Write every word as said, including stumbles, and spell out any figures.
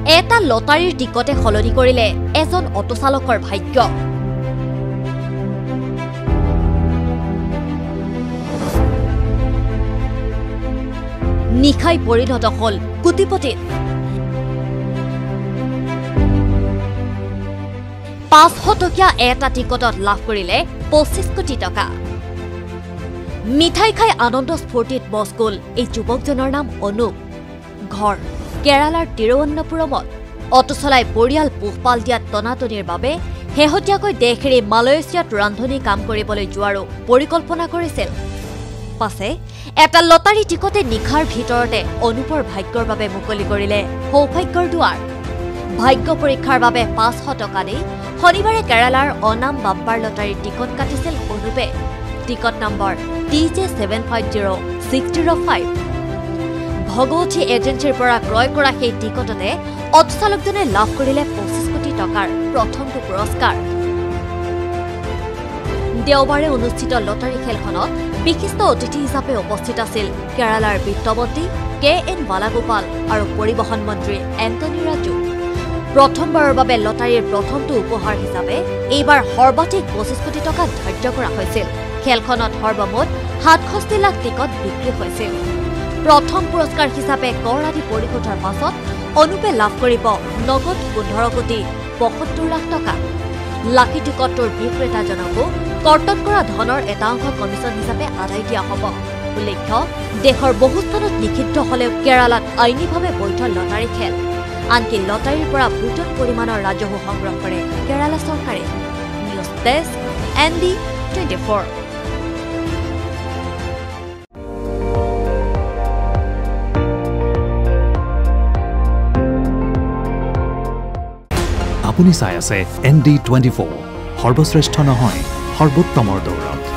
এটা লটাৰীৰ টিকটে সলনি কৰিলে এজন অটোচালকৰ ভাগ্য। নিখাই পৰিণত হল কোটিপতিত। পাঁচশ টকীয়া এটা টিকটত লাভ কৰিলে পঁচিছ কোটি টকা। মিঠাই খাই আনন্দ স্ফূৰ্তিত মচ গল এই যুৱকজনৰ নাম অনুপ। ঘৰ কেৰালাৰ তিৰুৱনন্তপুৰমত। অটো চলাই পৰিয়াল পোহপাল দিয়াত টনাটনিৰ বাবে শেহতীয়াকৈ দেশ এৰি মালয়েছিয়াত ৰান্ধনি কাম কৰিবলৈ যোৱাৰো পৰিকল্পনা কৰিছিল। পাছে এটা লটাৰী টিকটে নিশাৰ ভিতৰতে অনুপৰ ভাগ্যৰ বাবে মুকলি কৰিলে সৌভাগ্যৰ দুৱাৰ। ভাগ্য পৰীক্ষাৰ বাবে পাঁচশ টকা দি শনিবাৰে কেৰালাৰ অনাম বাম্পাৰ লটাৰীৰ টিকট কাটিছিল অনুপে। Ticket number T J seven five zero' six zero' five. Bhagavati এজেঞ্চিৰ পৰা ক্ৰয় কৰা সেই টিকটতে অটোচালকজনে লাভ কৰিলে পঁচিছ কোটি টকাৰ প্ৰথমটো পুৰস্কাৰ। দেওবাৰে অনুষ্ঠিত লটাৰী খেলখনত বিশিষ্ট অতিথি হিচাপে উপস্থিত আছিল কেৰালাৰ বিত্তমন্ত্ৰী কে এন বালাগোপাল আৰু পৰিবহণ মন্ত্ৰী এণ্টনি ৰাজু। প্ৰথমবাৰৰ বাবে লটাৰীৰ প্ৰথমটো উপহাৰ হিচাপে এইবাৰ সৰ্বাধিক পঁচিছ কোটি টকা ধাৰ্য কৰা হৈছিল। খেলখনত সৰ্বমুঠ সাতষষ্ঠি লাখ টিকট বিক্ৰী হৈছিল। প্ৰথম পুৰস্কাৰ হিচাপে কৰ আদি পৰিশোধৰ পাছত অনুপে লাভ কৰিব নগদ পোন্ধৰ কোটি পঁয়সত্তৰ লাখ টকা। লাকি টিকটটোৰ বিক্ৰেতাজনকো কৰ্তন কৰা ধনৰ এটা অংশ কমিছন হিচাপে আদায় দিয়া হ'ব। উল্লেখ্য, দেশৰ বহু স্থানত নিষিদ্ধ হলেও কেৰালাত আইনীভাৱে বৈধ লটাৰী খেল। আনকি লটাৰীৰ পৰা ভূতন পৰিমাণৰ ৰাজহু সংগ্ৰহ কৰে কেৰালা চৰকাৰে। News desk N D twenty four. আপুনি চাই আছে এন ডি টুৱেণ্টি ফ'ৰ, সৰ্বশ্ৰেষ্ঠ নহয় সৰ্বোত্তমৰ দৌৰ।